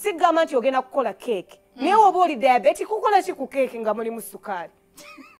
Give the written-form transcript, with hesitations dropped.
sigamba nti ogenda kukola keeki naye oba oli diabetic kukola ki ku keeki nga mulimu sukaali